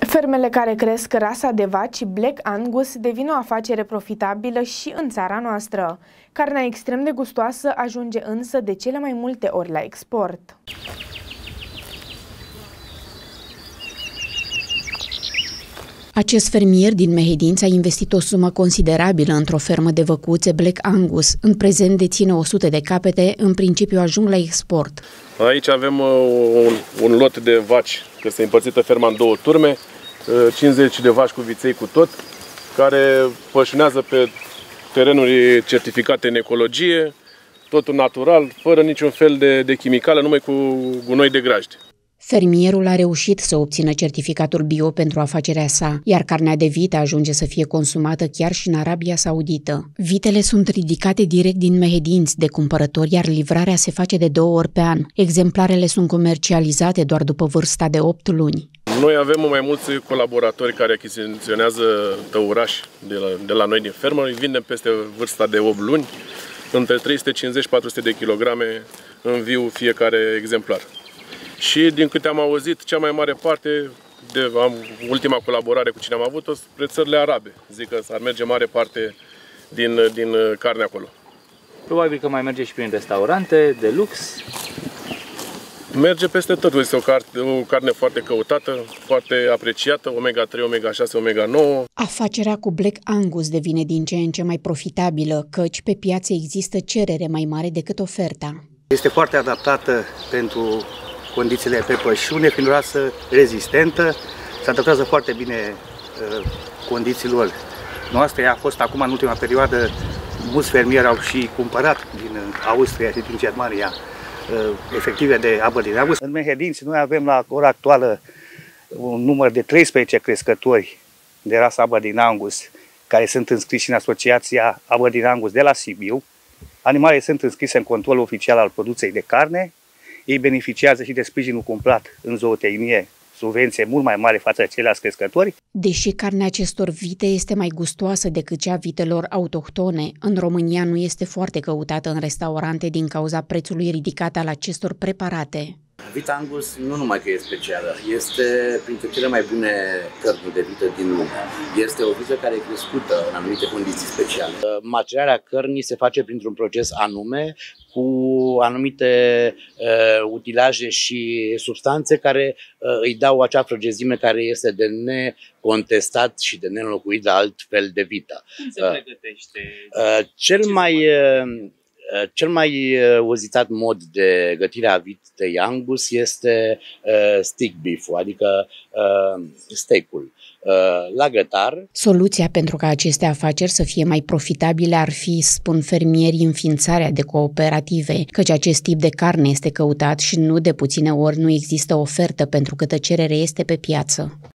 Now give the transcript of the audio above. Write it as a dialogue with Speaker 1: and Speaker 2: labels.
Speaker 1: Fermele care cresc rasa de vaci Black Angus devin o afacere profitabilă și în țara noastră. Carnea extrem de gustoasă ajunge însă de cele mai multe ori la export.
Speaker 2: Acest fermier din Mehedinți a investit o sumă considerabilă într-o fermă de văcuțe Black Angus. În prezent deține 100 de capete, în principiu ajung la export.
Speaker 3: Aici avem un lot de vaci, că este împărțită ferma în două turme, 50 de vaci cu viței cu tot, care pășunează pe terenuri certificate în ecologie, totul natural, fără niciun fel de chimicală, numai cu gunoi de grajd.
Speaker 2: Fermierul a reușit să obțină certificatul bio pentru afacerea sa, iar carnea de vită ajunge să fie consumată chiar și în Arabia Saudită. Vitele sunt ridicate direct din Mehedinți de cumpărători, iar livrarea se face de 2 ori pe an. Exemplarele sunt comercializate doar după vârsta de 8 luni.
Speaker 3: Noi avem mai mulți colaboratori care achiziționează tăurași de la noi din fermă, îi vindem peste vârsta de 8 luni, între 350-400 de kilograme în viu fiecare exemplar. Și din câte am auzit, cea mai mare parte, ultima colaborare cu cine am avut-o, spre țările arabe. Zic că s-ar merge mare parte din carne acolo.
Speaker 4: Probabil că mai merge și prin restaurante de lux.
Speaker 3: Merge peste tot. Este o carne foarte căutată, foarte apreciată, omega-3, omega-6, omega-9.
Speaker 2: Afacerea cu Black Angus devine din ce în ce mai profitabilă, căci pe piață există cerere mai mare decât oferta.
Speaker 5: Este foarte adaptată pentru condițiile pe pășune, fiind o rasă rezistentă, se adaptează foarte bine condițiilor noastre. A fost acum, în ultima perioadă, mulți fermieri au și cumpărat din Austria și din Germania efective de Aberdeen Angus. În Mehedinți noi avem la ora actuală un număr de 13 crescători de rasă Aberdeen Angus care sunt înscriși în asociația Aberdeen Angus de la Sibiu. Animalele sunt înscrise în controlul oficial al producției de carne. Ei beneficiază și de sprijinul cumplat în zootehnie, subvenție mult mai mare față de ceilalți crescători.
Speaker 2: Deși carnea acestor vite este mai gustoasă decât cea vitelor autohtone, în România nu este foarte căutată în restaurante din cauza prețului ridicat al acestor preparate.
Speaker 6: Vita Angus nu numai că e specială, este printre cele mai bune cărni de vită din lume. Este o vită care e crescută în anumite condiții speciale. Macerarea cărnii se face printr-un proces anume, cu anumite utilaje și substanțe care îi dau acea frăgezime care este de necontestat și de neînlocuit la alt fel de vită.
Speaker 4: Cum se pregătește?
Speaker 6: Cel mai uzitat mod de gătire a vitei Angus este stick beef-ul, adică steak-ul. La gătar.
Speaker 2: Soluția pentru ca aceste afaceri să fie mai profitabile ar fi, spun fermierii, înființarea de cooperative, căci acest tip de carne este căutat și nu de puține ori nu există ofertă pentru câtă cerere este pe piață.